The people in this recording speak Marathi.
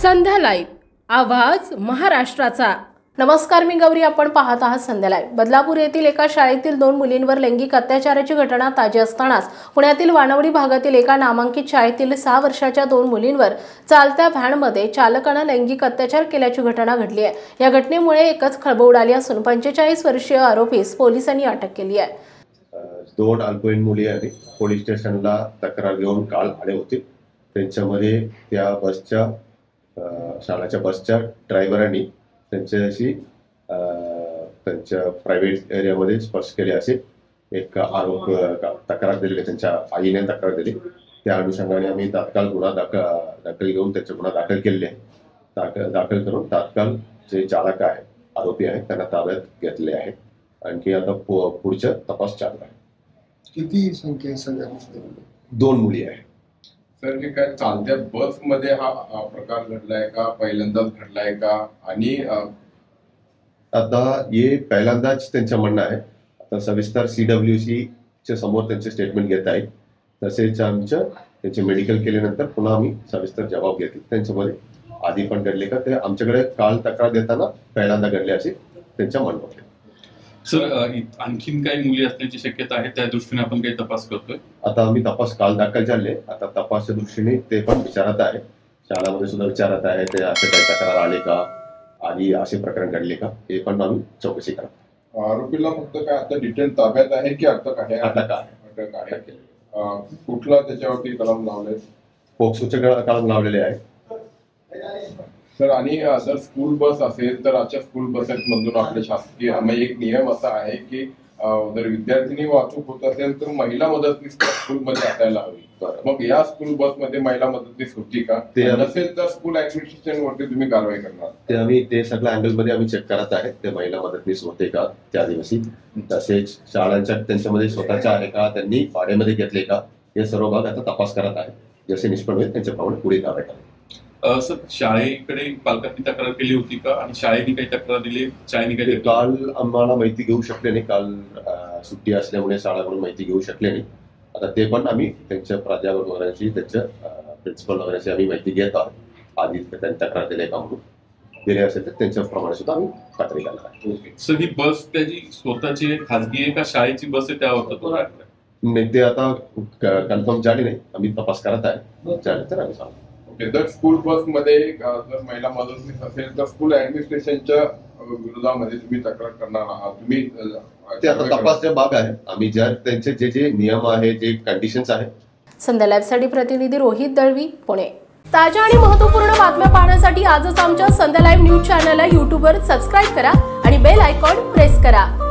संध्या लाईव्ह आवाज महाराष्ट्राचा। नमस्कार, मी गौरी, आपण पाहत आहात संध्या लाईव्ह। बदलापूर येथील एका शाळेतील 2 मुलींवर लैंगिक अत्याचाराची घटना ताजी असतानाच पुण्यातील वानवडी भागातील एका नामांकित शाळेतील 6 वर्षाच्या 2 मुलींवर चालत्या व्हॅनमध्ये चालकाने लैंगिक अत्याचार केल्याची घटना घडली आहे। या घटनेमुळे एकच खळबळ उडाली असून 45 वर्षीय आरोपीस पोलिसांनी अटक केली आहे। 2 अल्पवयीन मुली आणि पोलीस स्टेशनला तक्रार घेऊन काल आले होते। त्यांच्यामध्ये त्या बसच्या शाळेच्या बसच्या ड्रायव्हरांनी त्यांच्याशी त्यांच्या प्रायव्हेट एरियामध्ये स्पर्श केले असे एक आरोप तक्रार दिलेली, त्यांच्या आईने तक्रार दिली। त्या अनुषंगाने आम्ही तात्काळ गुन्हा दाखल घेऊन त्याचे गुन्हा दाखल केले आहे। दाखल करून तात्काळ जे चालक आहे, आरोपी आहे, त्यांना ताब्यात घेतले आहे। आणखी आता पुढचा तपास चालू आहे। किती संख्या सगळ्या 2 मुली आहे। सर, हे काय चालत्या बस मध्ये हा प्रकार घडलाय का, पहिल्यांदाच घडलाय का? आणि आता हे पहिल्यांदाच त्यांचं म्हणणं आहे। आता सविस्तर CWC च्या समोर त्यांचे स्टेटमेंट घेत आहेत। तसेच त्यांचे मेडिकल केल्यानंतर पुन्हा आम्ही सविस्तर जबाब घेतील। त्यांच्यामध्ये आधी पण घडले का ते आमच्याकडे काल तक्रार देताना पहिल्यांदा घडले असे त्यांच्या म्हणणं होते। सर, आणखीन काही मुली असण्याची शक्यता आहे, त्या दृष्टीने आपण काही तपास करतोय? आता आम्ही तपास काल दाखल झाले, आता तपासच्या दृष्टीने ते पण विचारत आहे। शाळामध्ये सुद्धा विचारत आहे ते असे काही तक्रार आले का, आधी असे प्रकरण घडले का, हे पण आम्ही चौकशी करतो। आरोपीला फक्त काय आता डिटेल ताब्यात आहे की अटक आहे? अटक आहे। कुठला त्याच्यावरती कलम लावले? पोक्सोचे कलम लावलेले आहे। सर, आणि जर स्कूल बस असेल तर अशा स्कूल बसेसमधून आपले शासकीय एक नियम असा आहे की जर विद्यार्थिनी वाहतूक होत असेल तर महिला मदतनीस स्कूलमध्ये असायला हवी। मग या स्कूल बसमध्ये महिला मदतनीस होती का? नसेल तर स्कूल ऍडमिनिस्ट्रेशन वरती तुम्ही कारवाई करणार? ते सगळ्या अँगलमध्ये आम्ही चेक करत आहे, ते महिला मदतनीस होते का त्या दिवशी। तसेच शाळांच्या त्यांच्यामध्ये स्वतःच्या आहे का, त्यांनी भाड्यामध्ये घेतले का, हे सर्व भाग आता तपास करत आहे। जसे निष्पन्न होईल त्यांच्याप्रमाणे पुढे कारवाई करेल। सर, शाळेकडे पालकांनी तक्रार केली होती का, आणि शाळेने काही तक्रार दिली? शाळेने काही काल आम्हाला माहिती घेऊ शकले नाही, काल सुट्टी असल्यामुळे शाळाकडून माहिती घेऊ शकले नाही। आता ते पण आम्ही त्यांच्या प्राध्यापक वगैरेची, त्यांच्या प्रिन्सिपल वगैरेची आम्ही माहिती घेत आहोत। आधी त्यांनी तक्रार दिली का म्हणून दिले असेल तर त्यांच्याप्रमाणे सुद्धा आम्ही खात्री करणार आहे। सर, ही बस त्याची स्वतःची खाजगी आहे का शाळेची बस आहे त्यावर तो नाही, ते आता कन्फर्म झाले नाही, आम्ही तपास करत आहे। झाले तर आम्ही सांगतो। जर स्कूल बस मध्ये जर महिला मदतनीस असेल तर स्कूल ऍडमिनिस्ट्रेशनच्या विरोधामध्ये तुम्ही तक्रार करणार आहात? तुम्ही ते आता तपासचा भाग आहे। आम्ही जर त्यांचे जे नियम आहे, जे कंडिशन्स आहे। संध्या लाईव्हसाठी प्रतिनिधी रोहित दळवी, पुणे। ताज्या आणि महत्त्वपूर्ण बातम्या पाहण्यासाठी आजच आमच्या संध्या लाईव्ह न्यूज चॅनलला YouTubeवर सबस्क्राईब करा आणि बेल आयकॉन प्रेस करा।